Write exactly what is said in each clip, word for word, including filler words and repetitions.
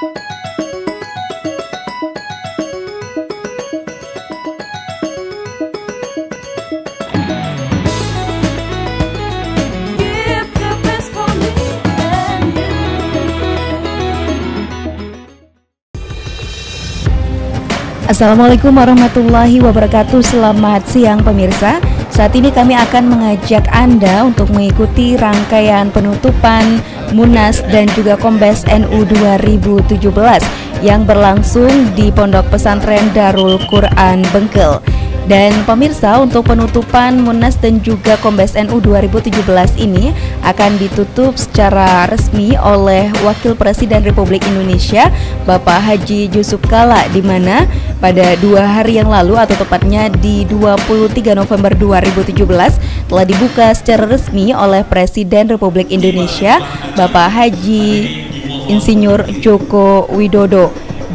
Assalamualaikum warahmatullahi wabarakatuh. Selamat siang pemirsa. Saat ini kami akan mengajak Anda untuk mengikuti rangkaian penutupan Munas dan juga Kombes N U dua ribu tujuh belas yang berlangsung di Pondok Pesantren Darul Quran Bengkel. Dan pemirsa, untuk penutupan Munas dan juga Kombes N U dua ribu tujuh belas ini akan ditutup secara resmi oleh Wakil Presiden Republik Indonesia Bapak Haji Yusuf Kalla, di mana pada dua hari yang lalu atau tepatnya di dua puluh tiga November dua ribu tujuh belas telah dibuka secara resmi oleh Presiden Republik Indonesia Bapak Haji Insinyur Joko Widodo.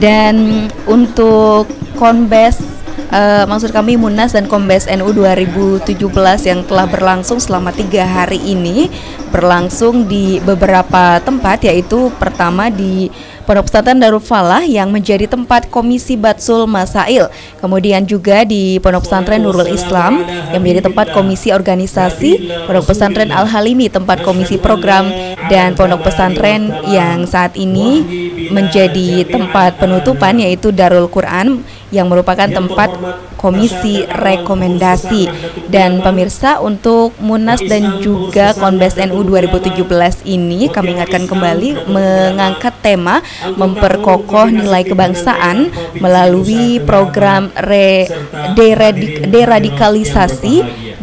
Dan untuk Kombes Uh, maksud kami Munas dan Kombes N U dua ribu tujuh belas yang telah berlangsung selama tiga hari ini berlangsung di beberapa tempat, yaitu pertama di Pondok Pesantren Darul Falah yang menjadi tempat Komisi Batsul Masail, kemudian juga di Pondok Pesantren Nurul Islam yang menjadi tempat Komisi Organisasi, Pondok Pesantren Al Halimi tempat Komisi Program, dan Pondok Pesantren yang saat ini menjadi tempat penutupan yaitu Darul Quran yang merupakan tempat Komisi Rekomendasi. Dan pemirsa, untuk Munas dan juga Kombes N U dua ribu tujuh belas ini kami ingatkan kembali mengangkat tema memperkokoh nilai kebangsaan melalui program re, deradik, deradikalisasi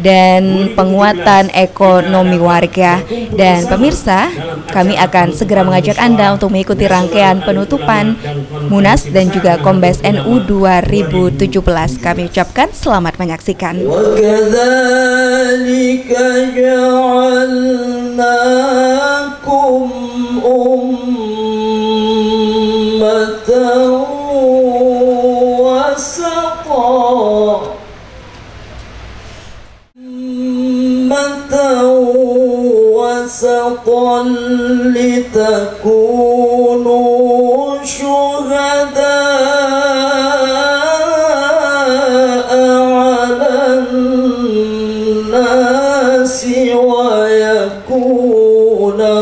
dan penguatan ekonomi warga. Dan pemirsa, kami akan segera mengajak Anda untuk mengikuti rangkaian penutupan Munas dan juga Kombes N U dua ribu tujuh belas. Kami ucapkan selamat menyaksikan. wasatan litakunu syuhada'a 'alan nasi wa yakuna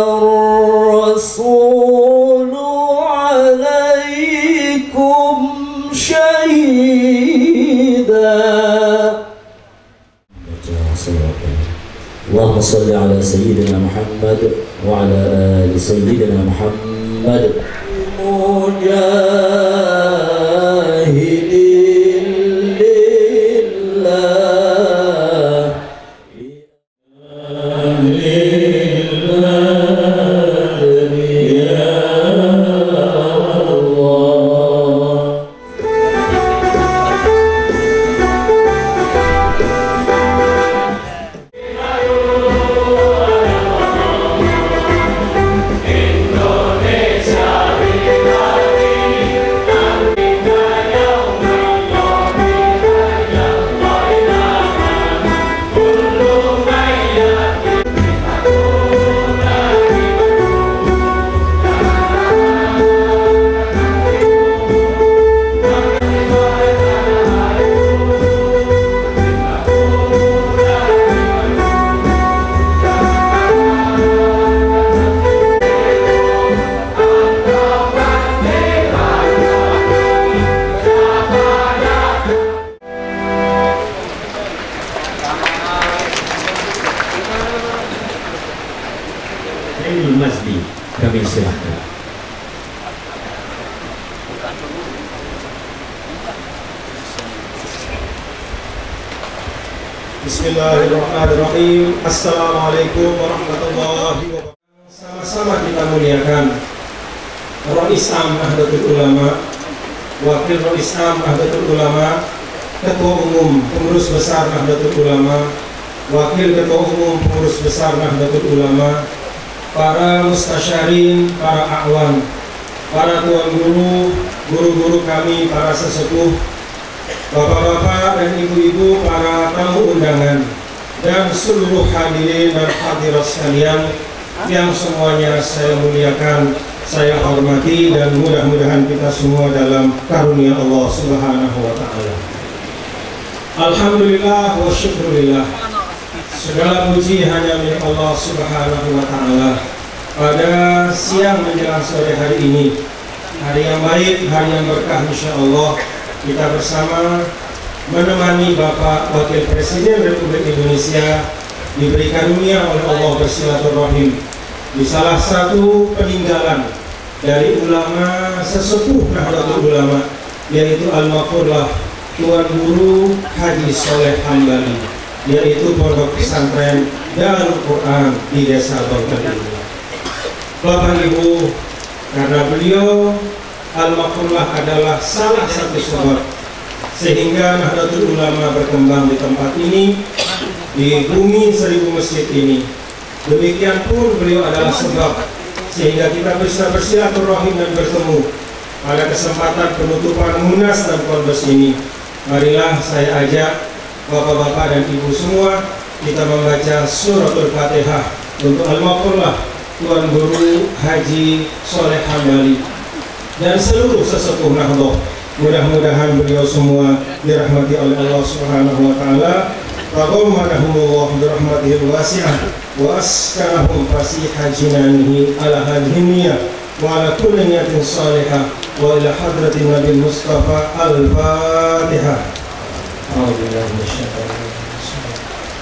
rasulu 'alaikum syahida. Allahumma salli ala sayyidina Muhammad wa ala ali sayyidina Muhammad. Mujahidin lillah. Masdi, kami silahkan. Bismillahirrahmanirrahim. Assalamualaikum warahmatullahi wabarakatuh. Sama-sama kita muliakan Rais Am Nahdlatul Ulama, Wakil Rais Am Nahdlatul Ulama, Ketua Umum Pengurus Besar Nahdlatul Ulama, Wakil Ketua Umum Pengurus Besar Nahdlatul Ulama, para mustasyarin, para a'wan, para tuan guru, guru-guru kami, para sesepuh, bapak-bapak dan ibu-ibu, para tamu undangan, dan seluruh hadirin dan hadirat sekalian yang semuanya saya muliakan saya hormati dan mudah-mudahan kita semua dalam karunia Allah Subhanahu wa Ta'ala. Alhamdulillah wa syukurillah, segala puji hanya milik Allah Subhanahu wa Ta'ala. Pada siang menjelang sore hari ini, hari yang baik, hari yang berkah, insya Allah kita bersama menemani Bapak Wakil Presiden Republik Indonesia diberi karunia oleh Allah bersilaturahim di salah satu peninggalan dari ulama sesepuh Nahdlatul Ulama, yaitu Al-Maqurlah Tuan Guru Haji Soleh Hambali, yaitu pondok pesantren Darul Quran di Desa Banten ini. Bapak Ibu, karena beliau Al-Maqurlah adalah salah satu sebab sehingga Nahdlatul Ulama berkembang di tempat ini, di bumi seribu masjid ini. Demikian pun beliau adalah sebab sehingga kita bisa bersilaturahim dan bertemu pada kesempatan penutupan Munas dan Konbes ini. Marilah saya ajak bapak-bapak dan ibu semua kita membaca suratul Fatihah untuk Al-Maqurlah Tuan Guru Haji Soleh Hambali dan seluruh sesepuh Nahdlatul. Mudah-mudahan beliau semua dirahmati oleh Allah Subhanahu wa Ta'ala. Taqammadahumullah birahmatihil wasi'ah wa askanahum fasiha jinanihi ala hadhihi niyyah wa ala kulli niyatin salihah wa ila hadratin Nabi Mustafa al-Fatihah. A'udzubillahi minasyaitonir rajim.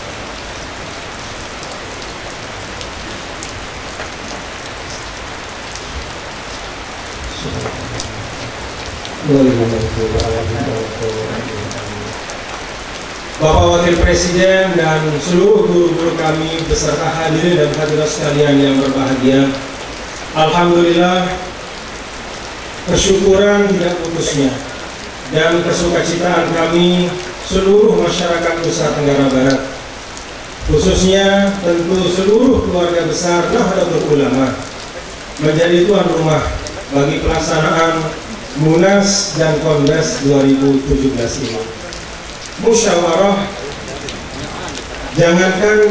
Bapak Wakil Presiden dan seluruh guru-guru kami beserta hadirin dan hadirat sekalian yang berbahagia, alhamdulillah kesyukuran tidak putusnya dan kesukacitaan kami seluruh masyarakat Nusa Tenggara Barat, khususnya tentu seluruh keluarga besar Nahdlatul Ulama, menjadi tuan rumah bagi pelaksanaan Munas dan Konbes dua ribu tujuh belas ini. Musyawarah, jangankan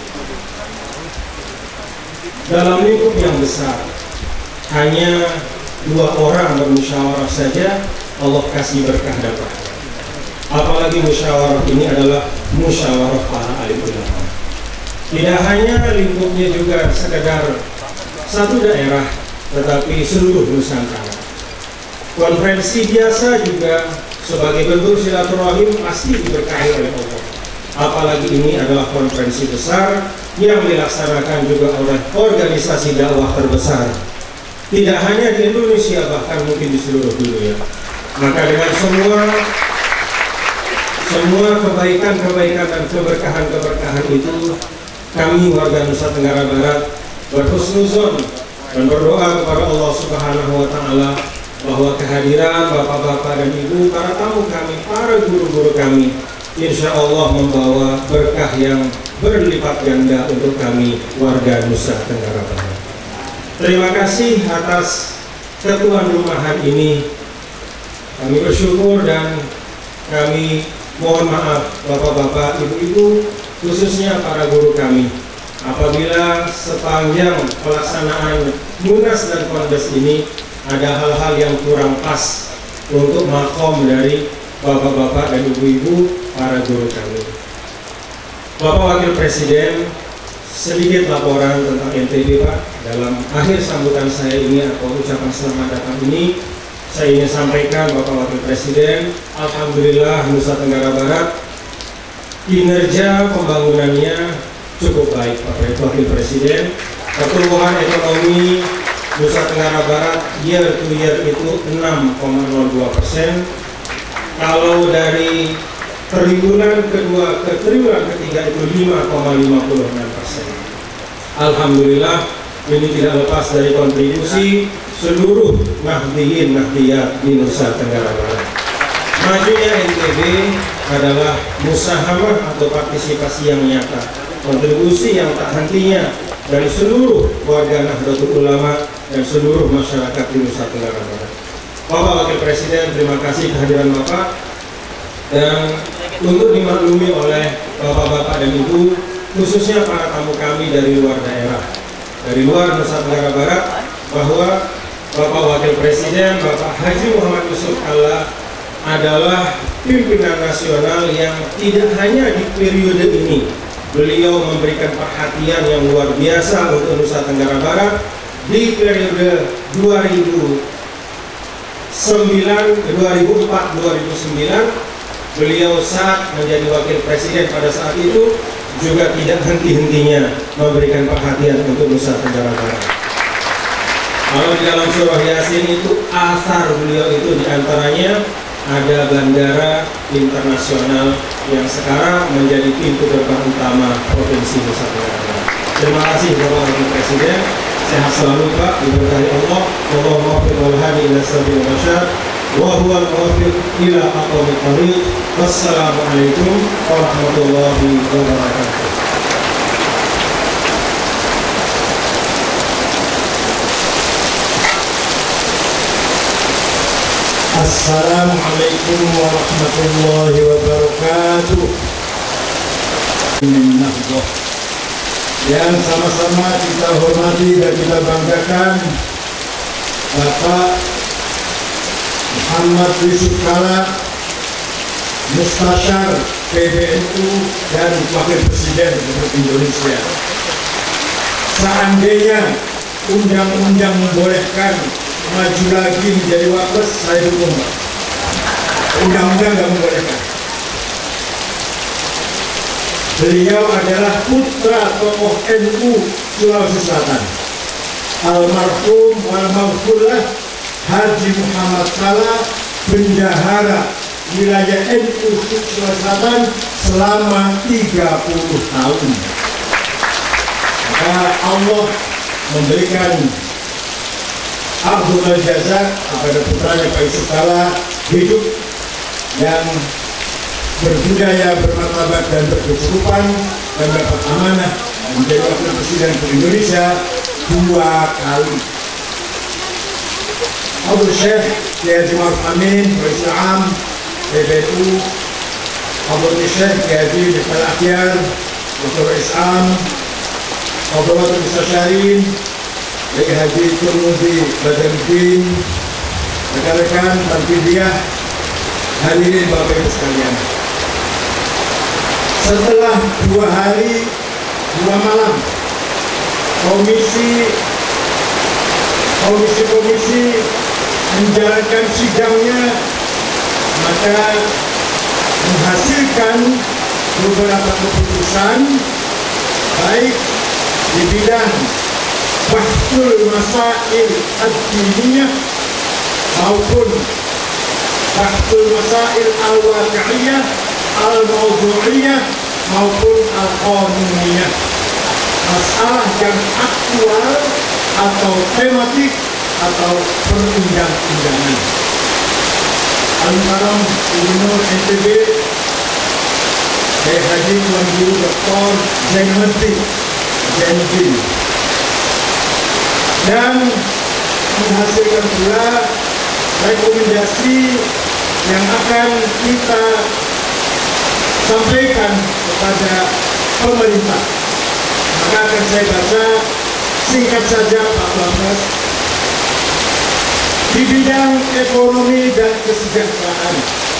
dalam lingkup yang besar, hanya dua orang bermusyawarah saja Allah kasih berkah dan rahmat. Apalagi musyawarah ini adalah musyawarah para alim ulama. Tidak hanya lingkupnya juga sekedar satu daerah, tetapi seluruh Nusantara. Konferensi biasa juga sebagai bentuk silaturahim pasti diberkahi oleh Allah. Apalagi ini adalah konferensi besar yang dilaksanakan juga oleh organisasi dakwah terbesar, tidak hanya di Indonesia, bahkan mungkin di seluruh dunia. Maka dengan semua semua kebaikan-kebaikan dan keberkahan-keberkahan itu, kami warga Nusa Tenggara Barat berhusnuzon dan berdoa kepada Allah Subhanahu wa Ta'ala bahwa kehadiran bapak-bapak dan ibu, para tamu kami, para guru-guru kami, insya Allah membawa berkah yang berlipat ganda untuk kami warga Nusa Tenggara Barat. Terima kasih atas ketuan rumahan ini. Kami bersyukur dan kami mohon maaf bapak-bapak, ibu-ibu, khususnya para guru kami, apabila sepanjang pelaksanaan Munas dan Konbes ini ada hal-hal yang kurang pas untuk makom dari bapak-bapak dan ibu-ibu para guru kami. Bapak Wakil Presiden, sedikit laporan tentang N T B Pak. Dalam akhir sambutan saya ini atau ucapan selamat datang ini, saya ingin sampaikan Bapak Wakil Presiden, alhamdulillah Nusa Tenggara Barat kinerja pembangunannya cukup baik Pak Wakil Presiden. Pertumbuhan ekonomi Nusa Tenggara Barat year to year itu enam koma nol dua persen. Kalau dari triwulan kedua ke triwulan ketiga itu lima koma lima enam persen. Alhamdulillah, ini tidak lepas dari kontribusi seluruh Nahdliyin Nahdliyat di Nusa Tenggara Barat. Majunya N T B adalah musahamah atau partisipasi yang nyata, kontribusi yang tak hentinya dari seluruh warga Nahdlatul Ulama dan seluruh masyarakat di Nusa Tenggara Barat. Bapak Wakil Presiden, terima kasih kehadiran Bapak, dan untuk dimaklumi oleh Bapak-Bapak dan Ibu, khususnya para tamu kami dari luar daerah, dari luar Nusa Tenggara Barat, bahwa Bapak Wakil Presiden, Bapak Haji Muhammad Yusuf Kalla adalah pimpinan nasional yang tidak hanya di periode ini beliau memberikan perhatian yang luar biasa untuk Nusa Tenggara Barat. Di periode dua ribu sembilan, dua ribu empat, dua ribu sembilan beliau saat menjadi Wakil Presiden pada saat itu juga tidak henti-hentinya memberikan perhatian untuk Nusa Tenggara Barat. Kalau di dalam surah Yasin itu asar beliau itu diantaranya ada bandara internasional yang sekarang menjadi pintu gerbang utama Provinsi Nusa Tenggara Barat. Terima kasih Bapak Wakil Presiden, sehat selalu Pak, diberkahi Allah. Wallahu muwaffiq wal hadi ila sabilil rasyad wa huwal muwaffiq ila aqwamit thariq. Wassalamualaikum warahmatullahi wabarakatuh. Assalamualaikum warahmatullahi wabarakatuh. Yang sama-sama kita hormati dan kita banggakan Bapak Muhammad Yusuf Kalla, Mustasyar P B N U dan Wakil Presiden Republik Indonesia. Seandainya undang-undang membolehkan maju lagi menjadi wapres, saya dukung. Undang-undang tidak membolehkan. Beliau adalah putra tokoh N U Sulawesi Selatan, almarhum walmarhumlah Haji Muhammad Kalla, bendahara wilayah N U Sulawesi Selatan selama tiga puluh tahun. Maka Allah memberikan Abdul Jazak kepada putranya Pak Yusuf Kalla, hidup yang berbudaya, bermartabat dan berkecukupan, dan dapat amanah menjadi Wakil Presiden Indonesia dua kali. Abdul Syekh Kiai Haji Ma'ruf Amin, Islam, P B N U, Abdul Syekh Kiai Haji Miftal Akhyar, Doktor Islam, Abdul Wahab Mustasyarin, Kiai Haji Turmudi Badruddin, rekan-rekan Tanfidiyah, hadirin Bapak Ibu sekalian. Setelah dua hari, dua malam, komisi komisi-komisi menjalankan sidangnya, maka menghasilkan beberapa keputusan baik di bidang bahsul masail ad-diniyah maupun bahsul masail al-waqi'iyah, al-mawdu'iyah maupun al-qanuniyah, masalah yang aktual atau tematik atau perundang-undangan. Al-Mukarram Gubernur N T B Kiai Haji Tuan Guru Doktor Zainuddin Zainuddin, dan menghasilkan pula rekomendasi yang akan kita sampaikan kepada pemerintah. Maka akan saya baca singkat saja Pak Wapres. Di bidang ekonomi dan kesejahteraan,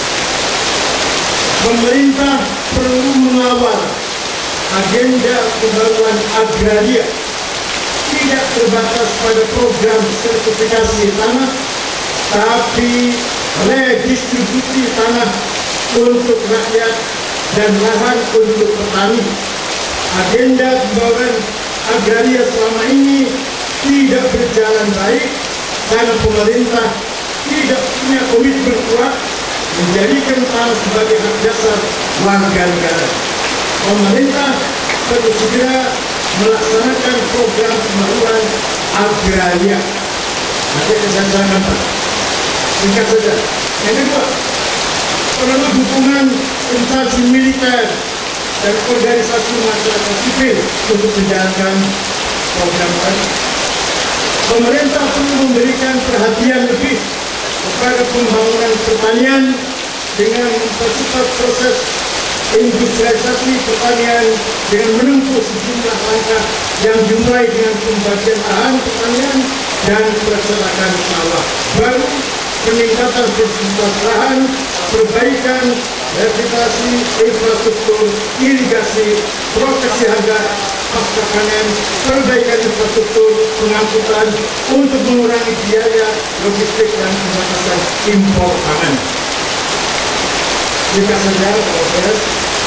pemerintah perlu mengawal agenda pembangunan agraria, tidak terbatas pada program sertifikasi tanah, tapi redistribusi tanah untuk rakyat dan lahan untuk petani. Agenda pembangunan agraria selama ini tidak berjalan baik karena pemerintah tidak punya komitmen kuat menjadikan tanah sebagai hak dasar warga negara. Pemerintah perlu segera melaksanakan program pembangunan agraria. Nanti saya sampaikan Pak, singkat saja. Yang kedua, perlu dukungan instansi militer dan organisasi masyarakat sipil untuk menjalankan program tadi. Pemerintah perlu memberikan perhatian lebih kepada pembangunan pertanian dengan mempercepat proses industrialisasi pertanian dengan menempuh sejumlah langkah yang dimulai dengan pembagian lahan pertanian dan pelaksanaan sawah baru, peningkatan produktivitas lahan, perbaikan rehabilitasi infrastruktur irigasi, proteksi harga pasca panen, perbaikan infrastruktur pengangkutan untuk mengurangi biaya logistik dan pembatasan impor pangan. Jika saja, Bapak,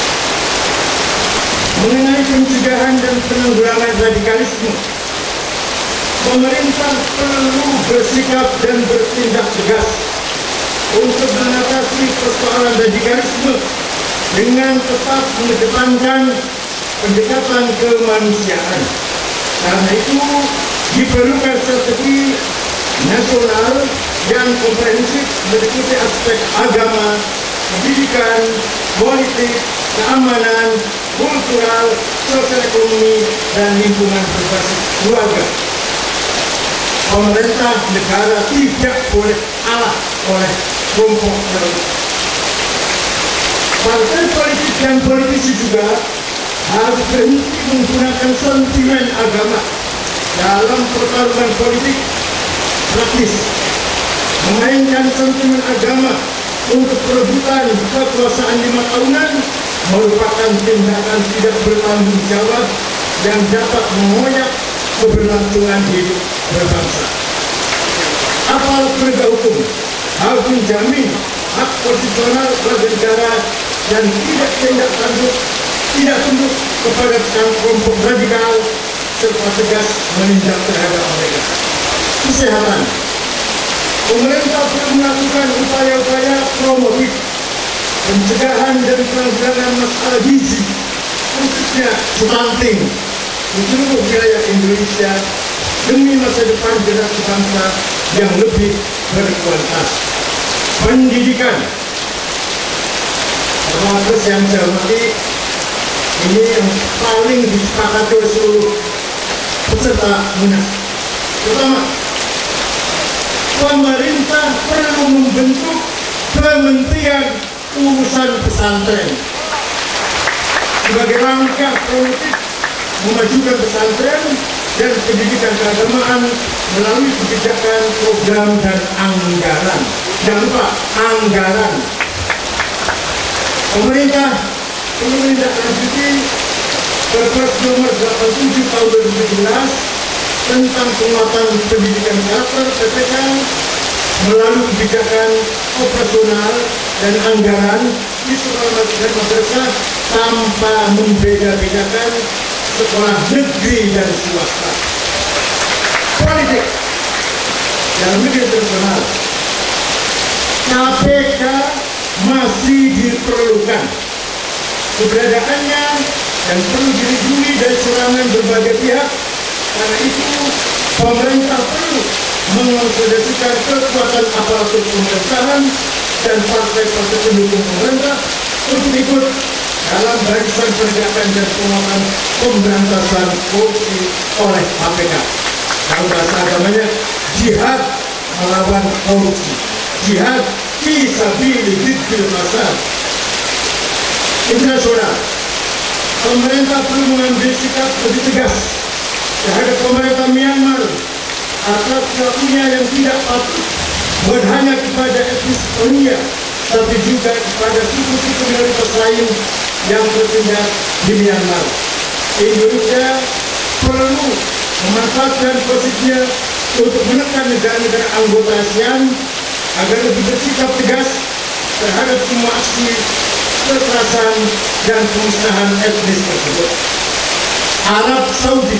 mengenai pencegahan dan penanggulangan radikalisme, pemerintah perlu bersikap dan bertindak tegas untuk mengatasi persoalan radikalisme dengan tetap mengedepankan pendekatan kemanusiaan. Karena itu diperlukan strategi nasional yang komprehensif meliputi aspek agama, pendidikan, politik, keamanan, kultural, sosial ekonomi, dan lingkungan berbasis keluarga. Pemerintah negara tidak boleh kalah oleh kelompok teroris. Partai politik dan politisi juga harus berhenti menggunakan sentimen agama dalam pertarungan politik praktis. Memainkan sentimen agama untuk perebutan kekuasaan lima tahunan merupakan tindakan tidak bertanggung jawab yang dapat mengoyak keberlangsungan hidup berbangsa. Aparat penegak hukum harus menjamin hak konstitusional warga negara dan tidak tindak tanduk, tidak tunduk kepada kelompok radikal serta tegas menindak terhadap mereka. Kesehatan. Pemerintah perlu melakukan upaya-upaya promotif pencegahan dan penanggulangan masalah gizi, khususnya stunting, di seluruh wilayah Indonesia demi masa depan generasi bangsa yang lebih berkualitas. Pendidikan. Terus yang saya hormati, ini yang paling disepakati oleh seluruh peserta Munas. Pertama, pemerintah perlu membentuk Kementerian Urusan Pesantren sebagai langkah promotif memajukan pesantren dan pendidikan keagamaan melalui kebijakan, program, dan anggaran. Jangan lupa anggaran. Pemerintah perlu menindaklanjuti Perpres nomor delapan puluh tujuh tahun dua ribu tujuh belas tentang penguatan pendidikan karakter P P K melalui kebijakan operasional dan anggaran di sekolah dan madrasah tanpa membeda-bedakan sekolah negeri dan swasta. Politik dalam negeri internasional, K P K masih diperlukan. Keberadaannya dan perlu dilindungi dari serangan berbagai pihak. Karena itu, pemerintah perlu mengonsolidasikan kekuatan aparatur pemerintahan dan partai-partai pendukung pemerintah untuk ikut dalam barisan penegakan dan penguatan pemberantasan korupsi oleh K P K. Kalau bahasa agamanya, jihad melawan korupsi, jihad fi sabilil fasad. Internasional, pemerintah perlu mengambil sikap lebih tegas terhadap pemerintah Myanmar atas pelakunya yang tidak patuh bukan hanya kepada etnis Rohingya, tapi juga kepada suku-suku minoritas lain yang bertindak di Myanmar. Indonesia perlu memanfaatkan posisinya untuk menekan negara-negara anggota ASEAN agar lebih bersikap tegas terhadap semua aksi kekerasan dan pemusnahan etnis tersebut. Arab Saudi,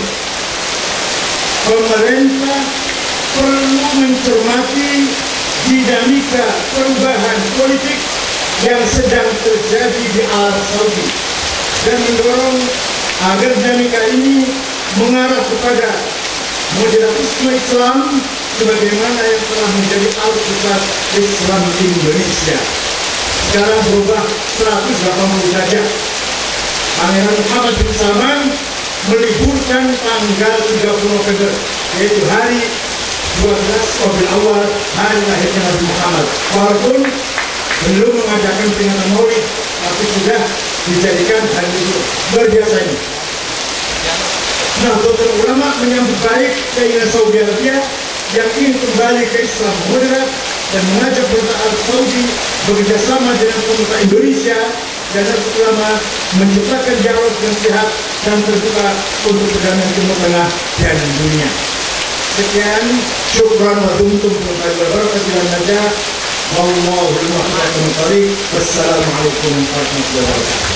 pemerintah perlu mencermati dinamika perubahan politik yang sedang terjadi di Arab Saudi dan mendorong agar dinamika ini mengarah kepada modernisme Islam sebagaimana yang telah menjadi alat besar Islam di Indonesia. Sekarang berubah seratus delapan puluh derajat. Pangeran Muhammad bin Salman meliburkan tanggal tiga puluh November, yaitu hari dua belas Rabiul Awal, hari lahirnya Nabi Muhammad. Walaupun belum mengadakan peringatan Maulid, tapi sudah dijadikan hari itu. Luar biasa ini. Nah, dokter ulama menyambut baik keinginan Saudi Arabia yang ingin kembali ke Islam moderat dan mengajak pemerintah Arab Saudi bekerjasama dengan pemerintah Indonesia dan ulama menciptakan dialog yang sehat dan terbuka untuk perdamaian Timur Tengah dan dunia. Sekian, syukran wa tumtum wabarakatuh dan najah. Wallahul muwaffiq. Wassalamualaikum warahmatullahi wabarakatuh.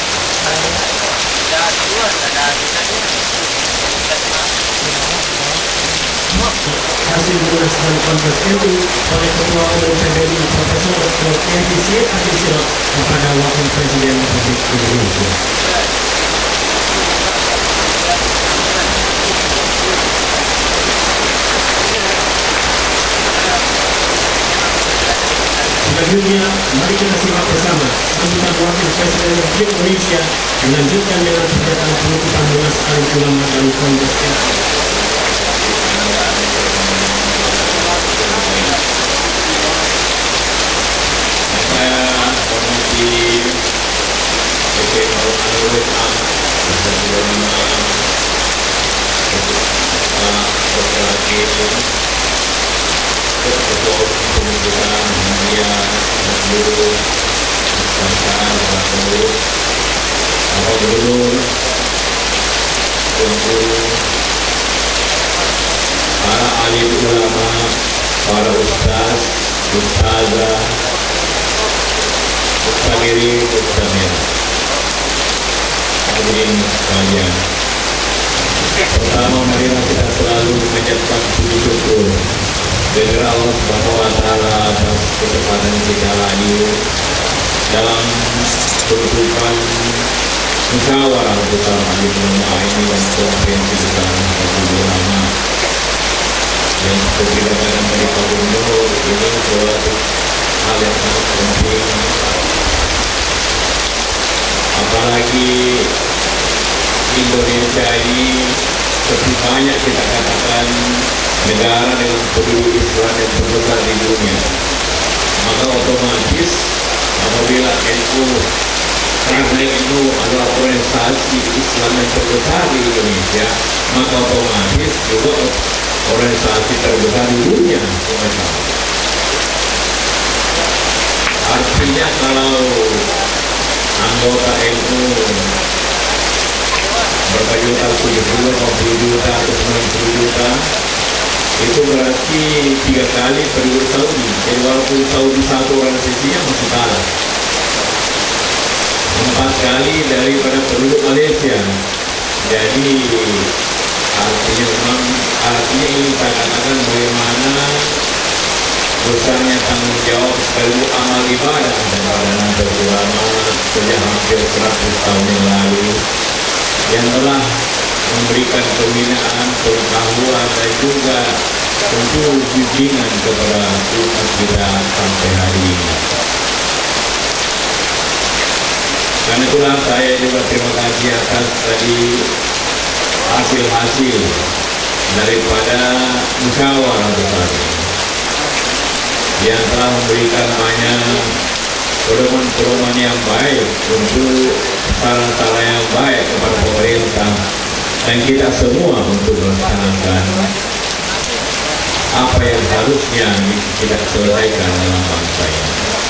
Hasil berdasarkan konferensi itu oleh Ketua Umum P B I Profesor Doktor M C Abdul Sirot kepada Wakil Presiden Republik Indonesia. Selanjutnya, mari kita simak bersama sambutan Wakil Presiden Republik Indonesia dilanjutkan dengan pernyataan penutupan Munas Alim Ulama dan Kongres. Para alim ulama, para ustaz, ustazah, ustadiri, ustazah, hadirin sekalian. Pertama, marilah kita selalu mengucapkan puji syukur kepada Allah Subhanahu wa taala atas kesempatan kita lagi dalam penutupan musyawarah besar alim ulama ini dan konferensi besar alim ulama. Dan seperti katakan dari Pak Gubernur, ini suatu hal yang sangat penting. Apalagi Indonesia ini seperti banyak kita katakan negara dengan penduduk Islam yang terbesar di dunia, maka otomatis apabila N U karena N U adalah organisasi Islam yang terbesar di Indonesia, maka otomatis juga organisasi terbesar di dunia. Artinya kalau anggota N U berapa juta, tujuh puluh, lima puluh juta, atau sembilan puluh juta, itu berarti tiga kali penduduk Saudi. Jadi walaupun Saudi satu organisasinya masih kalah, empat kali daripada penduduk Malaysia. Jadi artinya memang artinya ini saya katakan bagaimana besarnya tanggung jawab sekaligus amal ibadah daripada Nahdlatul Ulama sejak hampir seratus tahun yang lalu, yang telah memberikan pembinaan, pengetahuan dan juga tentu bimbingan kepada umat kita sampai hari ini. Karena itulah saya juga terima kasih atas tadi hasil-hasil daripada musyawarah besar yang telah memberikan banyak pedoman-pedoman yang baik untuk saran-saran yang baik kepada pemerintah dan kita semua untuk melaksanakan apa yang harusnya kita selesaikan dalam bangsa ini.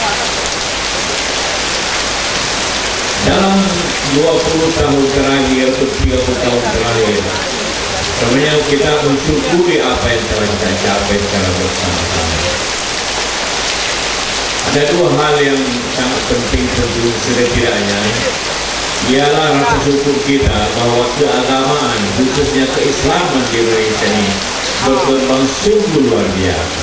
Dalam dua puluh tahun terakhir atau tiga puluh tahun terakhir, sebenarnya kita mensyukuri apa yang telah kita capai secara bersama-sama. Ada dua hal yang sangat penting tentu setidaknya, ialah rasa syukur kita bahwa keagamaan, khususnya keislaman di Indonesia ini berkembang sungguh luar biasa.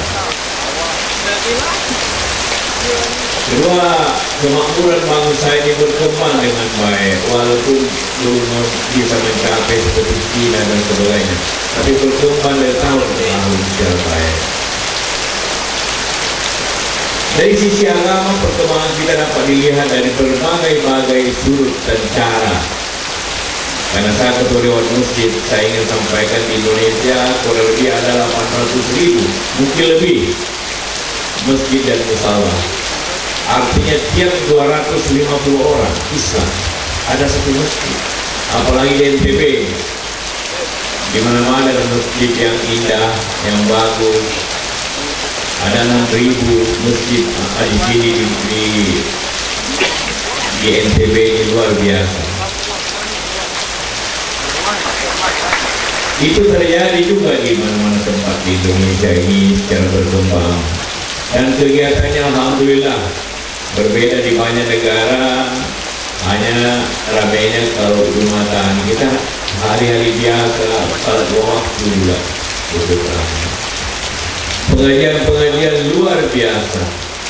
Kedua, kemakmuran bangsa ini berkembang dengan baik, walaupun belum bisa mencapai seperti China dan sebagainya, tapi berkembang dari tahun ke tahun secara baik. Dari sisi agama, perkembangan kita dapat dilihat dari berbagai-bagai sudut dan cara. Karena saya ketua Dewan Masjid, saya ingin sampaikan di Indonesia kurang lebih ada delapan ratus ribu, mungkin lebih, masjid dan musala. Artinya tiap dua ratus lima puluh orang Islam ada satu masjid. Apalagi di N T B Di mana-mana ada masjid yang indah, yang bagus. Ada enam ribu masjid ah, di sini di, di, di N T B ini luar biasa. Itu terjadi juga di mana-mana tempat di Indonesia ini secara berkembang. Dan kegiatannya alhamdulillah berbeda di banyak negara. Hanya ramainya kalau Jumatan kita hari-hari biasa salat dua waktu juga. Pengajian-pengajian luar biasa.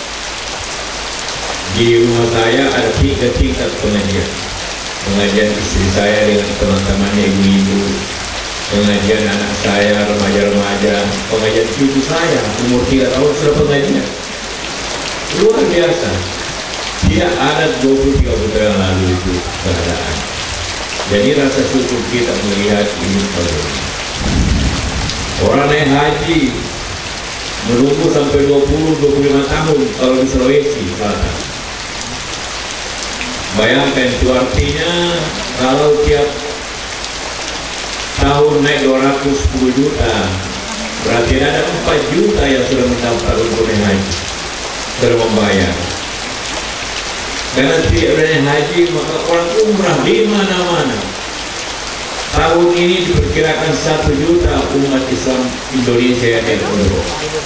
Di rumah saya ada tiga tingkat pengajian. Pengajian istri saya dengan teman-temannya ibu-ibu, pengajian anak saya remaja-remaja, pengajian ibu saya umur tiga tahun sudah pengajian. Luar biasa. Tidak ada dua puluh tiga tahun yang lalu itu keadaan. Jadi rasa syukur kita melihat ini kalau orang naik haji menunggu sampai dua puluh sampai dua puluh lima tahun kalau di Sulawesi Selatan. Bayangkan itu artinya kalau tiap tahun naik dua ratus sepuluh juta, berarti ada empat juta yang sudah mendaftar untuk naik haji, sudah membayar. Karena tidak ada yang haji, maka orang umrah di mana-mana. Tahun ini diperkirakan satu juta umat Islam Indonesia yang umroh.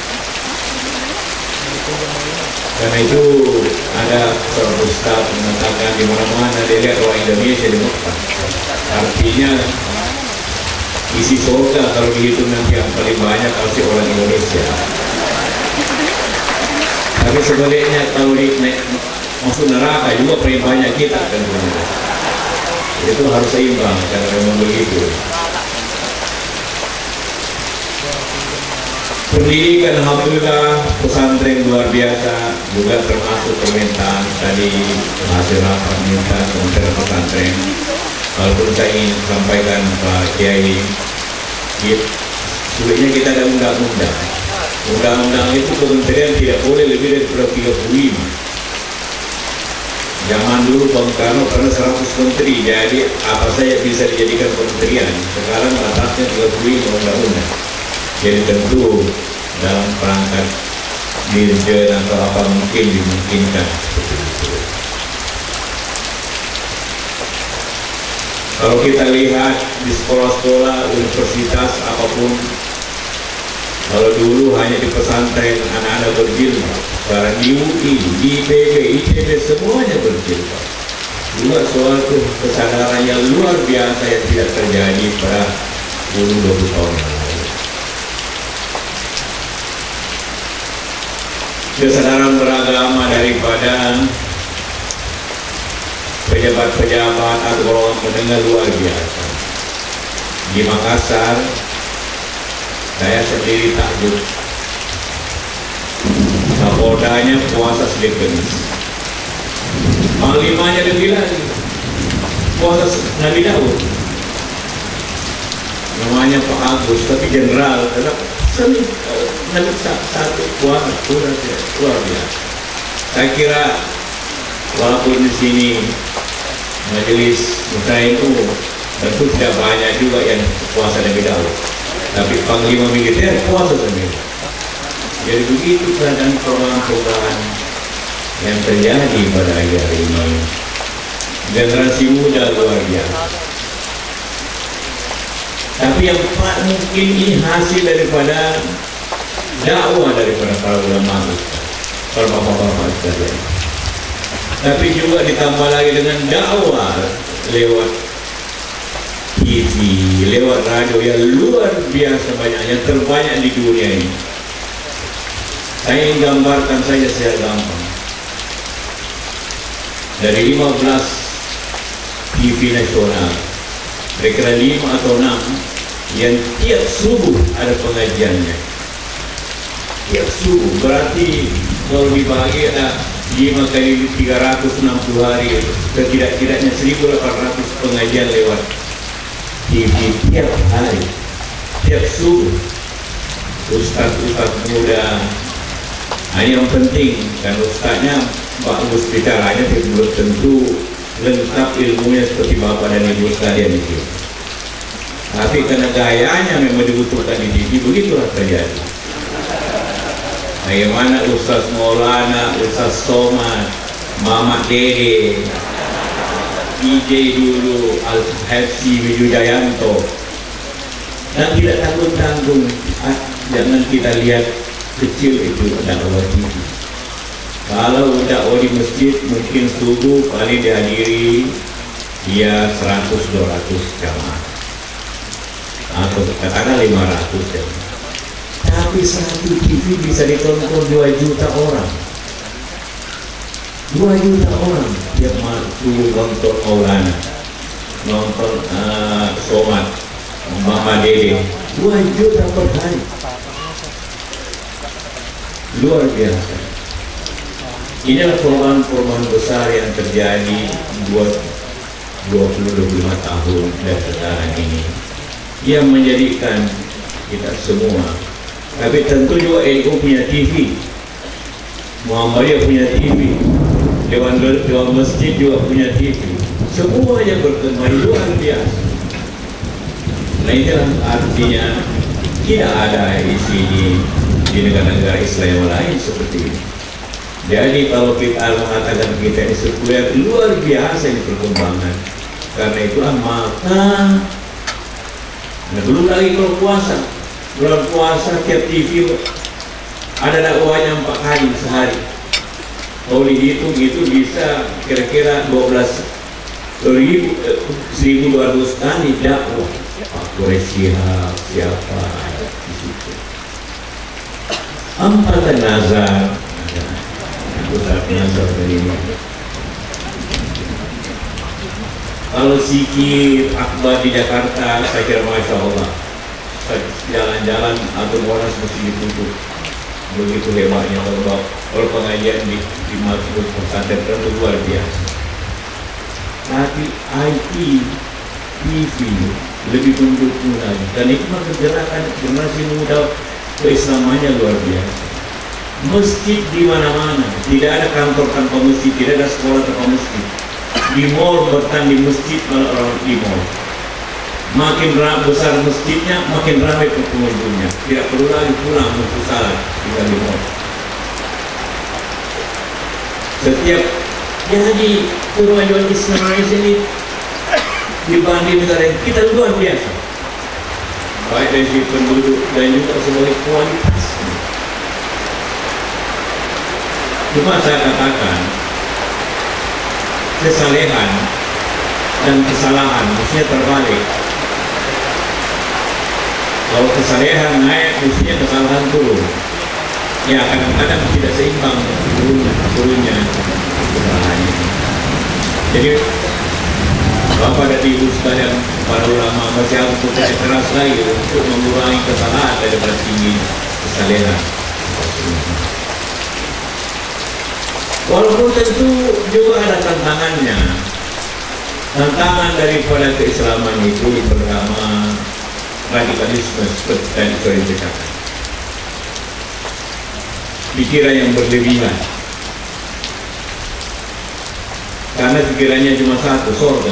Karena itu ada seorang ustaz mengatakan di mana-mana dia lihat orang Indonesia di Mekah. Artinya isi surga kalau dihitung nanti yang paling banyak pasti orang Indonesia. Tapi sebaliknya kalau di masuk neraka juga paling banyak kita kan. Itu harus seimbang karena memang begitu. Pendidikan alhamdulillah pesantren luar biasa, juga termasuk permintaan tadi hasil rapat minta kementerian pesantren. Walaupun saya ingin sampaikan Pak Kiai, sulitnya kita ada undang-undang. Undang-undang itu kementerian tidak boleh lebih dari tiga puluh lima. Zaman dulu Bang Karno pernah seratus menteri, jadi apa saja bisa dijadikan kementerian. Sekarang batasnya tiga puluh lima undang-undang. Jadi tentu dalam perangkat dirjen atau apa mungkin dimungkinkan. Kalau kita lihat di sekolah-sekolah, universitas apapun, kalau dulu hanya di pesantren anak-anak berjilbab, sekarang di U I, di I P B, I T B semuanya berjilbab. Juga suatu kesadaran yang luar biasa yang tidak terjadi pada sepuluh dua puluh tahun yang lalu. Kesadaran beragama daripada pejabat-pejabat atau golongan menengah luar biasa. Di Makassar, saya sendiri takjub. Kapoldanya puasa sedikit kemis. Panglimanya lebih lagi puasa Nabi Daud. Namanya Pak Agus, tapi general. Seni Nabi satu puasa luar biasa. Saya kira walaupun di sini majelis Muslim itu tentu tidak banyak juga yang puasa Nabi Daud, tapi panglima militer puasa sendiri. Jadi begitu keadaan perubahan-perubahan yang terjadi pada akhir ini. Generasi muda luar biasa. Tapi yang mungkin ini hasil daripada dakwah daripada para ulama, para bapak-bapak sekalian. Tapi juga ditambah lagi dengan dakwah lewat T V, lewat radio yang luar biasa banyaknya, terbanyak di dunia ini. Saya ingin gambarkan saja secara gampang. Dari lima belas T V nasional, kira-kira lima atau enam yang tiap subuh ada pengajiannya. Tiap subuh berarti kalau dibagi ada lima kali tiga ratus enam puluh hari, setidak-tidaknya seribu delapan ratus pengajian lewat T V tiap hari, tiap subuh. Ustaz-ustaz muda, nah, yang penting kan ustaznya bagus bicaranya, belum tentu lengkap ilmunya seperti bapak dan ibu sekalian itu. Tapi karena gayanya memang dibutuhkan di T V, begitulah terjadi. Bagaimana Ustaz Maulana, Ustaz Somad, Mama Dede, D J dulu, Al-Hafsi Wijudayanto, dan tidak tanggung-tanggung. Ah, jangan kita lihat kecil itu dakwah T V. Kalau dakwah di masjid mungkin subuh paling dihadiri dia seratus dua ratus jamaah atau katakanlah lima ratus jamaah. Tapi satu T V bisa ditonton dua juta orang. dua juta orang tiap malam nonton Maulana, nonton uh, Somad, Mama Dede, dua juta per hari. Luar biasa. Inilah perubahan-perubahan besar yang terjadi buat dua puluh dua puluh lima tahun dan sekarang ini, yang menjadikan kita semua. Tapi tentu juga N U punya T V, Muhammadiyah punya T V, Dewan Dewan Masjid juga punya T V. Semuanya berkembang luar biasa. Nah inilah artinya tidak ada di sini di negara-negara Islam yang lain seperti ini. Jadi kalau kita mengatakan kita ini sekuler, luar biasa ini perkembangan. Karena itulah maka, nah belum lagi kalau puasa, bulan puasa tiap T V ada dakwahnya empat kali sehari. Kalau dihitung itu bisa kira-kira dua belas ribu, seribu dua ratus kali dakwah. Pak Quraisy siapa di situ? Empat nazar, pusat nazar dari ini. Kalau zikir akbar di Jakarta, saya kira masya Allah, jalan-jalan atau orang mesti ditutup. Begitu hebatnya kalau kalau pengajian di di masjid pesantren itu luar biasa. Tapi I T, T V lebih mendukung lagi. Dan itu maka gerakan generasi muda keislamannya luar biasa. Masjid di mana-mana, tidak ada kantor tanpa masjid, tidak ada sekolah tanpa masjid. Di mall bertahan di masjid, malah orang di mall. Makin besar masjidnya, makin ramai pengunjungnya. Tidak perlu lagi pulang untuk salat di mall. Setiap jadi kemajuan Islam Malaysia ini dibanding negara yang kita luar biasa. Baik dari segi penduduk dan juga sebagai kualitas. Cuma saya katakan kesalehan dan kesalahan mestinya terbalik. Kalau kesalehan naik, mestinya kesalahan turun. Ya kadang-kadang tidak seimbang turunnya, turunnya kesalahannya. Jadi Bapak dan Ibu sekalian, para ulama masih harus bekerja keras lagi untuk mengurangi kesalahan daripada tinggi kesalehan. Walaupun tentu juga ada tantangannya. Tantangan daripada keislaman itu pertama radikalisme seperti tadi saya katakan. Pikiran yang berlebihan. Karena pikirannya cuma satu, surga.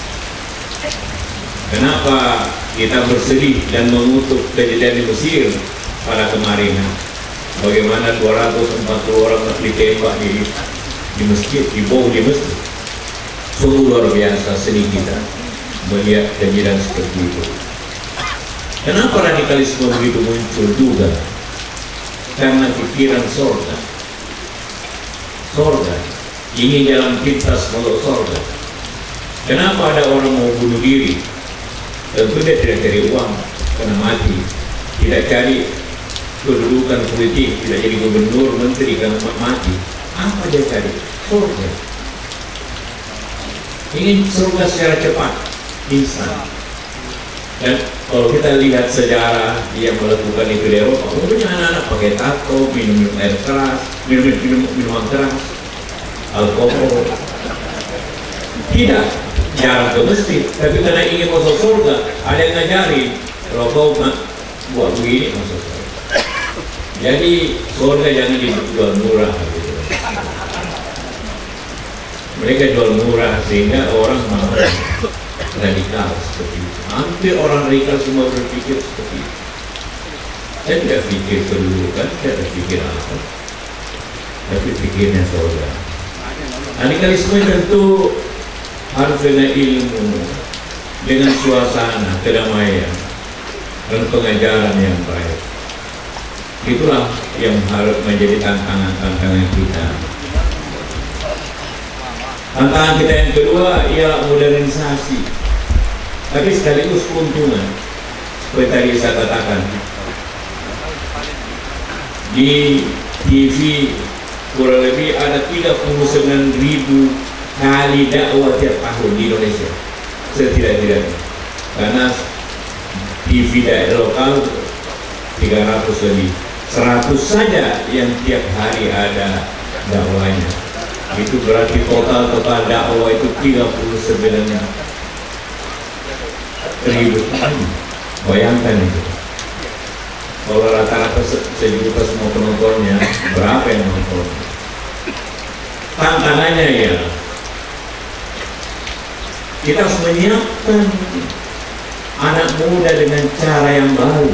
Kenapa kita bersedih dan mengutuk kejadian di Mesir pada kemarin? Bagaimana dua ratus empat puluh orang ditembak di, di masjid, dibawa di masjid. Sungguh luar biasa sedih kita melihat kejadian seperti itu. Kenapa radikalisme begitu muncul juga? Karena pikiran surga. Surga, ini jalan pintas menuju surga. Kenapa ada orang mau bunuh diri? Tentu dia tidak cari uang karena mati, tidak cari kedudukan politik, tidak jadi gubernur, menteri karena mati. Apa dia cari? Surga. Ingin surga secara cepat, instan. Dan kalau kita lihat sejarah yang melakukan itu di Eropa, umumnya anak-anak pakai tato, minum-minum air keras, minum-minum minuman keras, alkohol. Tidak jarang ke masjid, tapi karena ingin masuk surga, ada yang ngajarin kalau kau buat begini masuk surga. Jadi surga jangan dijual murah gitu. Mereka jual murah sehingga orang mau. radikal seperti itu. Hampir orang radikal semua berpikir seperti itu. Saya tidak pikir kedudukan, saya tidak pikir apa, tapi pikirnya saudara. Radikalisme tentu harus dengan ilmu, dengan suasana kedamaian dan pengajaran yang baik. Itulah yang harus menjadi tantangan-tantangan kita. Tantangan kita yang kedua ialah modernisasi, tapi sekaligus keuntungan. Seperti tadi saya katakan, di T V kurang lebih ada tiga puluh sembilan ribu kali dakwah tiap tahun di Indonesia setidak-tidaknya, karena T V daerah lokal tiga ratus lebih, seratus saja yang tiap hari ada dakwahnya. Itu berarti total total dakwah itu tiga puluh sembilan ribu. Bayangkan itu, kalau rata-rata sejuta semua penontonnya, berapa yang nonton? Tantangannya ya, kita harus menyiapkan anak muda dengan cara yang baru.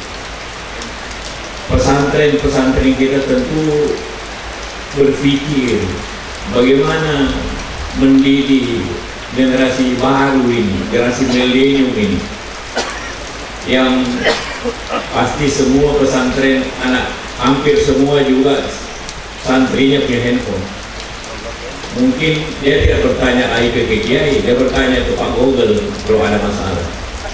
Pesantren-pesantren kita tentu berpikir bagaimana mendidik generasi baru ini, generasi milenium ini, yang pasti semua pesantren anak, hampir semua juga santrinya punya handphone. Mungkin dia tidak bertanya lagi ke kiai, dia bertanya ke Pak Google kalau ada masalah.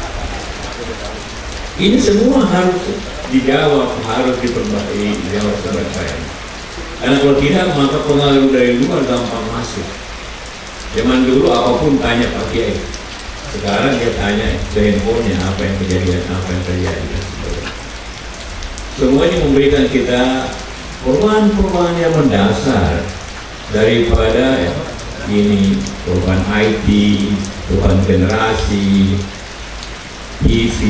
Ini semua harus dijawab, harus diperbaiki, dijawab sebaik-baiknya. Karena kalau tidak, maka pengaruh dari luar gampang masuk. Zaman dulu apapun tanya Pak Kiai, sekarang dia tanya ke handphonenya apa yang kejadian, apa yang terjadi. Semuanya memberikan kita perubahan-perubahan yang mendasar daripada ya, ini perubahan I T, perubahan generasi, T V.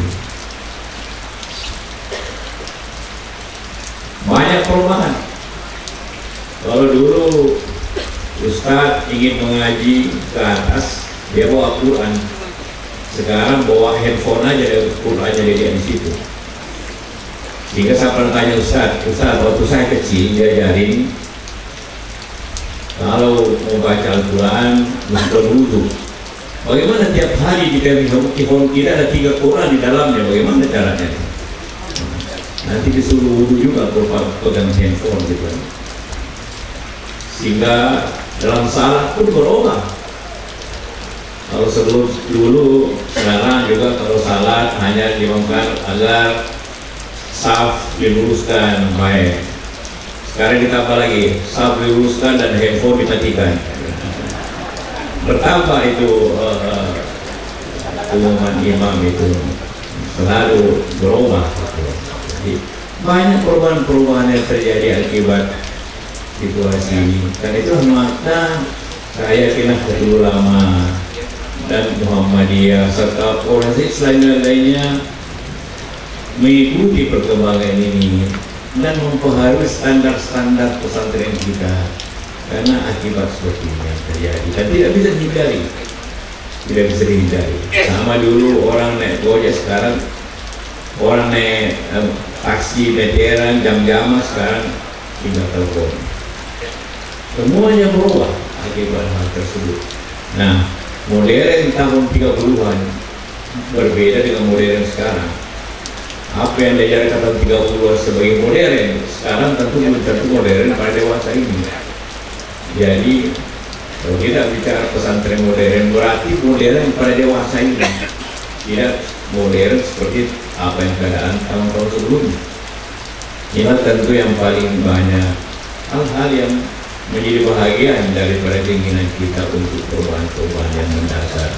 Banyak perubahan. Kalau dulu Ustadz ingin mengaji ke atas, dia bawa Quran. Sekarang bawa handphone aja, Quran aja dia di situ. Sehingga saya pernah tanya Ustadz, Ustadz waktu saya kecil diajarin kalau mau baca Al-Quran mesti berwudu. Bagaimana tiap hari jika di handphone kita ada tiga Quran di dalamnya, bagaimana caranya? Nanti disuruh wudu juga kalau pegang handphone gitu. Sehingga dalam salat pun berubah. Kalau sebelum dulu, sekarang juga kalau salat hanya dimakan agar saf diluruskan baik. Sekarang kita apa lagi? Saf diluruskan dan handphone dimatikan. Betapa itu uh, umuman imam itu selalu berubah. Jadi, banyak perubahan-perubahan yang terjadi akibat situasi ini. Dan itu maka saya kena Nahdlatul Ulama dan Muhammadiyah serta orang Islam lainnya mengikuti perkembangan ini dan mempengaruhi standar-standar pesantren kita, karena akibat seperti ini yang terjadi dan tidak bisa dihindari, tidak bisa dihindari. Sama dulu orang naik gojek, sekarang orang naik eh, taksi meteran jam-jam, sekarang tinggal telepon. Semuanya berubah akibat hal tersebut. Nah, modern tahun tiga puluhan berbeda dengan modern sekarang. Apa yang diajarkan tahun tiga puluhan sebagai modern, sekarang tentu belum tentu modern pada dewasa ini. Jadi, kalau kita bicara pesantren modern, berarti modern pada dewasa ini, tidak modern seperti apa yang keadaan tahun-tahun sebelumnya. Ini tentu yang paling banyak hal-hal yang menjadi bahagian daripada keinginan kita untuk perubahan-perubahan yang mendasar.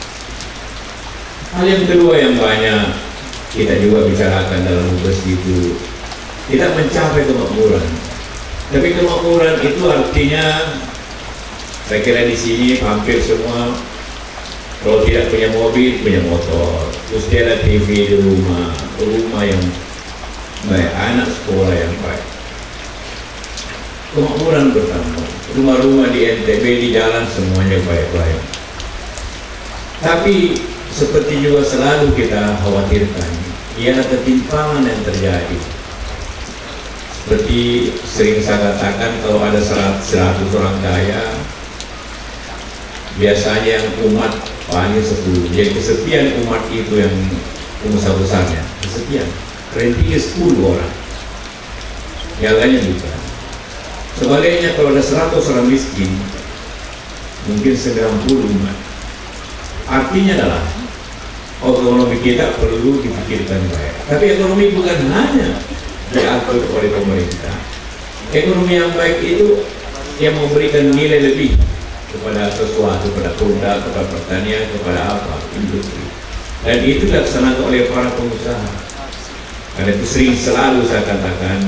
Hal yang kedua yang banyak kita juga bicarakan dalam tugas itu, tidak mencapai kemakmuran. Tapi kemakmuran itu artinya, saya kira di sini hampir semua kalau tidak punya mobil, punya motor, terus dia ada T V di rumah, rumah yang baik, anak sekolah yang baik. Kemakmuran bertambah, rumah-rumah di N T B, di jalan semuanya baik-baik. Tapi seperti juga selalu kita khawatirkan, ialah ketimpangan yang terjadi. Seperti sering saya katakan, kalau ada seratus orang kaya, biasanya yang umat hanya sepuluh. Jadi kesepian umat itu yang pengusaha besarnya, kesepian. Rentingnya sepuluh orang, yang lainnya juga. Sebaliknya kalau ada seratus orang miskin, mungkin sembilan puluh umat. Artinya adalah ekonomi kita perlu dipikirkan baik. Tapi ekonomi bukan hanya diatur oleh pemerintah. Ekonomi yang baik itu yang memberikan nilai lebih kepada sesuatu, kepada produk, kepada pertanian, kepada apa, industri. Dan itu dilaksanakan oleh para pengusaha. Karena itu sering selalu saya katakan,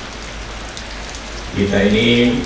kita ini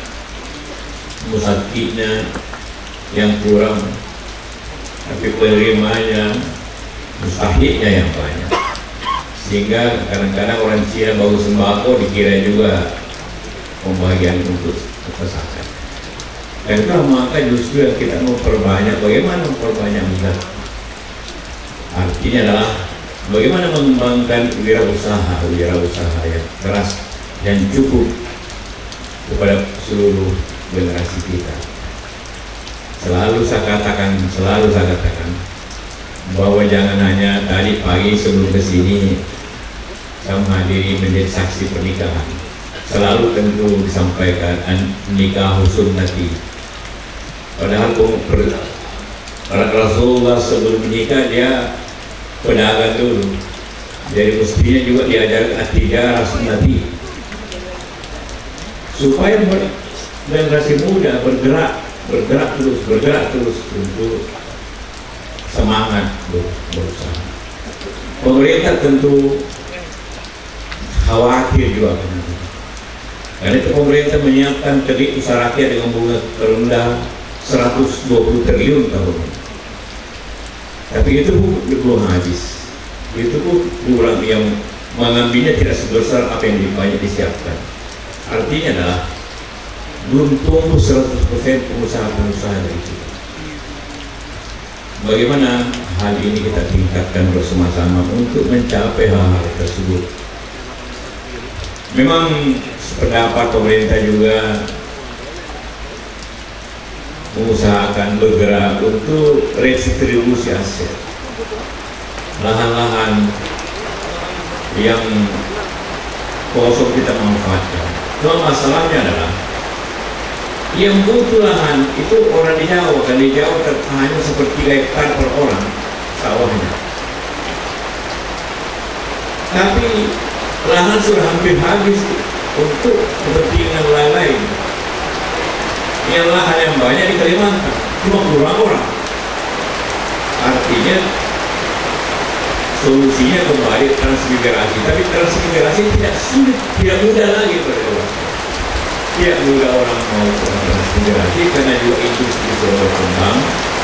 musakitnya yang kurang, tapi penerimanya, mustahiknya yang banyak. Sehingga kadang-kadang orang Cina baru sembako dikira juga pembagian untuk masyarakat. Dan kalau maka justru yang kita memperbanyak, bagaimana memperbanyak zat? Artinya adalah bagaimana mengembangkan wirausaha, wirausaha yang keras dan cukup kepada seluruh generasi kita. Selalu saya katakan, selalu saya katakan bahwa jangan hanya tadi pagi sebelum kesini saya menghadiri menjadi saksi pernikahan. Selalu tentu disampaikan nikah sunnati. Padahal Rasulullah sebelum menikah dia pedagang dulu. Jadi mestinya juga diajarkan atijarah sunnati supaya generasi muda bergerak, bergerak terus, bergerak terus untuk semangat berusaha. Pemerintah tentu khawatir juga karena itu pemerintah menyiapkan kredit usaha rakyat dengan bunga terendah seratus dua puluh triliun tahun. Tapi itu belum habis. Itu pun kurang, yang mengambilnya tidak sebesar apa yang banyak disiapkan. Artinya adalah belum tumbuh seratus persen pengusaha-pengusaha dari itu. Bagaimana hal ini kita tingkatkan bersama-sama untuk mencapai hal-hal tersebut. Memang sependapat pemerintah juga mengusahakan bergerak untuk redistribusi aset, lahan-lahan yang kosong kita manfaatkan. Cuma masalahnya adalah yang butuh lahan itu orang di Jawa, kan di Jawa hanya sepertiga hektar per orang sawahnya. Tapi lahan sudah hampir habis untuk kepentingan lain-lain. Yang lahan yang banyak di Kalimantan cuma kurang orang. Artinya solusinya kembali transmigrasi. Tapi transmigrasi tidak sulit, tidak mudah lagi pada orang. Tidak mudah orang mau transmigrasi karena juga industri sudah berkembang.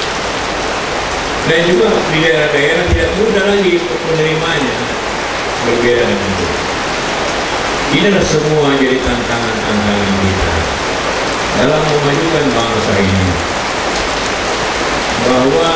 Dan juga di daerah-daerah tidak mudah lagi untuk menerimanya. Berbeda dengan itu. Inilah semua jadi tantangan-tantangan kita dalam memajukan bangsa ini, bahwa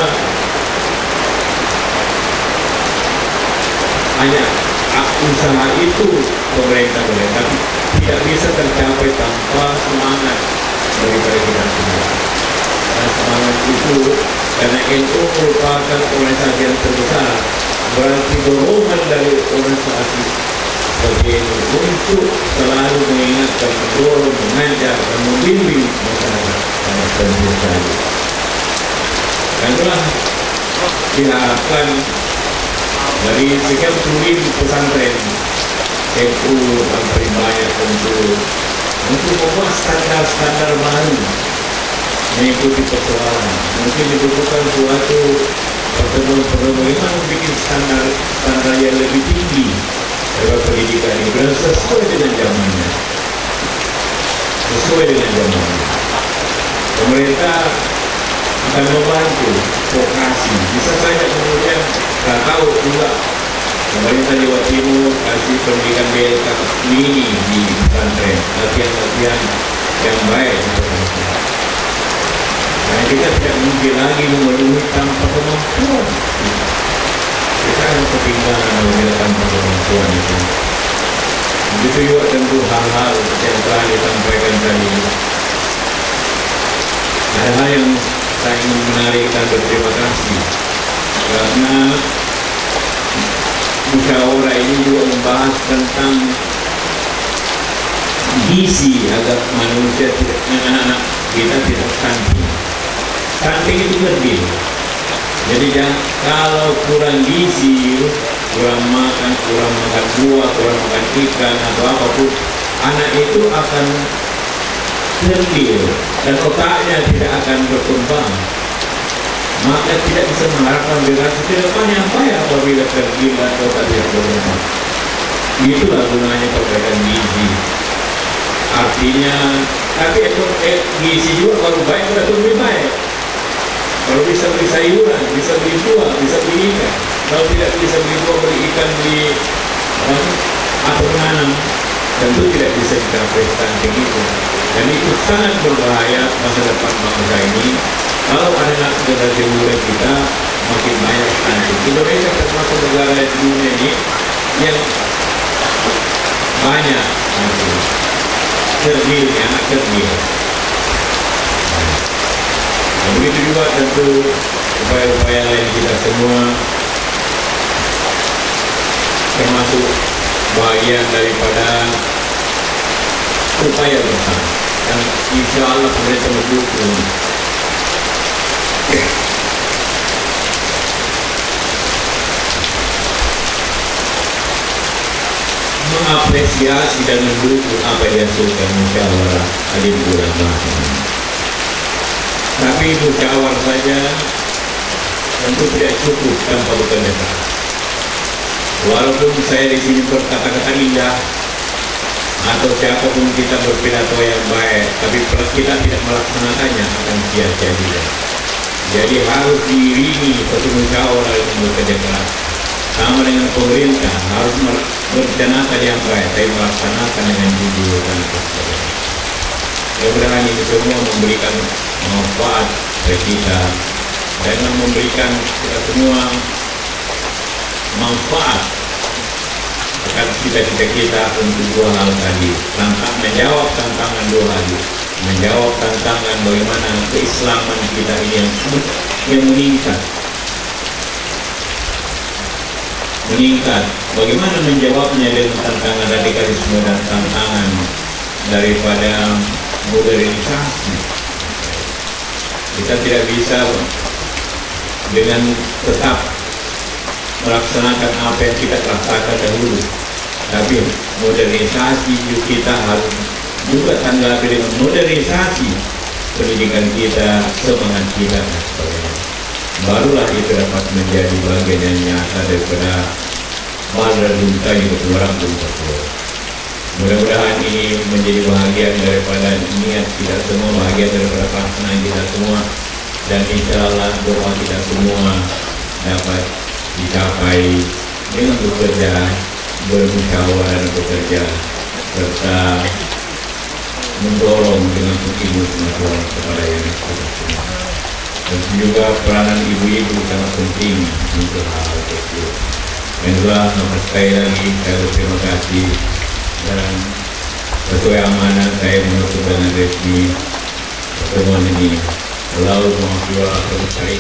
hanya usaha itu pemerintah boleh, tapi tidak bisa tercapai tanpa semangat daripada kita semua. Dan semangat itu karena N U merupakan organisasi yang terbesar, berarti dorongan dari organisasi sebagai untuk selalu mengingatkan, mendorong, mengajak dan membimbing masyarakat sangat penting sekali. Karena diharapkan dari sekian puluh pesantren N U yang paling banyak untuk untuk membuat standar-standar baru mengikuti persoalan. Mungkin dibutuhkan suatu pertemuan-pertemuan bagaimana membuat standar standar yang lebih tinggi dalam pendidikan ini dan sesuai dengan zamannya, sesuai dengan zamannya. Pemerintah akan membantu vokasi. Bisa saja kemudian tak tahu juga pemerintah Jawa Timur kasih pendidikan B L K mini di pesantren, latihan-latihan yang baik. Nah kita tidak mungkin lagi memenuhi tanpa kemampuan. Kita harus ketinggalan apabila tanpa kemampuan itu. Begitu juga tentu hal-hal yang telah disampaikan tadi. Ada hal yang saya ingin menarik dan berterima kasih karena musyawarah ini juga membahas tentang gizi agar manusia tidak, anak-anak kita tidak stunting. Stunting itu lebih. Jadi jangan, kalau kurang gizi, kurang makan, kurang makan buah, kurang makan ikan atau apapun, anak itu akan kerdil dan otaknya tidak akan berkembang. Maka tidak bisa mengharapkan generasi ke depannya apa ya apabila kerdil atau tidak berkembang. Itulah gunanya perbaikan gizi. Artinya, tapi ekor eh, gizi juga kalau baik sudah lebih baik. Kalau bisa beli sayuran, bisa beli buah, bisa beli ikan. Kalau tidak bisa beli buah, beli ikan, beli um, atau menanam, tentu tidak bisa dicapai stunting itu. Dan itu sangat berbahaya masa depan bangsa ini. Kalau ada anak generasi muda kita makin banyak stunting. Indonesia termasuk negara di dunia ini yang banyak kerdil, anak kerdil. Nah, begitu juga tentu upaya-upaya lain kita semua, termasuk bagian daripada upaya bersama. Dan insya Allah pemerintah mendukung. Mengapresiasi dan mendukung apa yang dihasilkan musyawarah alim ulama. Tapi musyawarah saja tentu tidak cukup tanpa bekerja keras. Walaupun saya di sini berkata-kata indah atau siapapun kita berpidato yang baik, tapi kita tidak melaksanakannya akan sia-sia juga. Jadi harus diiringi suatu musyawarah yang bekerja keras. Sama dengan pemerintah harus merencanakan yang baik, tapi melaksanakan dengan jujur dan kesadaran. Mudah-mudahan ini semua memberikan manfaat bagi kita dan memberikan kita semua manfaat akan cita-cita kita untuk dua hal tadi. Tentang menjawab tantangan dua hal, menjawab tantangan bagaimana keislaman kita ini yang, yang meningkat. meningkat, bagaimana menjawabnya dengan tantangan radikalisme dan tantangan daripada modernisasi. Kita tidak bisa dengan tetap melaksanakan apa yang kita rasakan dahulu, tapi modernisasi kita harus juga tanggapi dengan modernisasi pendidikan kita, semangat kita dan sebagainya. Barulah itu dapat menjadi bagian yang nyata daripada badan duta itu orang duta. Mudah-mudahan ini menjadi bahagian daripada niat kita semua, bahagian daripada pelaksanaan kita semua, dan insya Allah doa kita semua dapat dicapai dengan bekerja, bermusyawarah dan bekerja, serta mendorong dengan optimis masyarakat kepada yang kita semua. Dan juga peranan ibu-ibu sangat penting untuk hal tersebut. Dan itulah nomor sekali lagi saya berterima kasih, dan sesuai amanah saya menutup dengan resmi pertemuan ini. Lalu mengakhiri terbaik.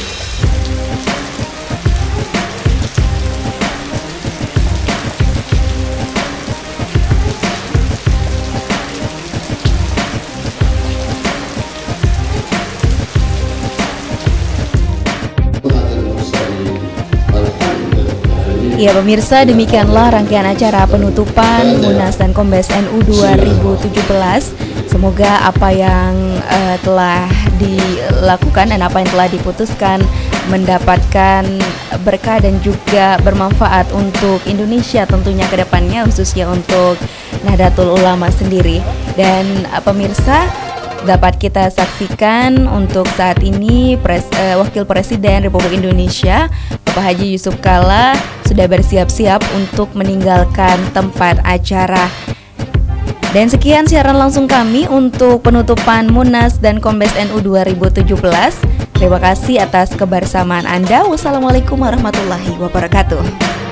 Ya pemirsa, demikianlah rangkaian acara penutupan Munas dan Kombes N U dua ribu tujuh belas. Semoga apa yang uh, telah dilakukan dan apa yang telah diputuskan mendapatkan berkah dan juga bermanfaat untuk Indonesia tentunya ke depannya, khususnya untuk Nahdlatul Ulama sendiri. Dan uh, pemirsa, dapat kita saksikan untuk saat ini pres, uh, Wakil Presiden Republik Indonesia Bapak Haji Yusuf Kalla sudah bersiap-siap untuk meninggalkan tempat acara. Dan sekian siaran langsung kami untuk penutupan Munas dan Kombes N U dua ribu tujuh belas. Terima kasih atas kebersamaan Anda. Wassalamualaikum warahmatullahi wabarakatuh.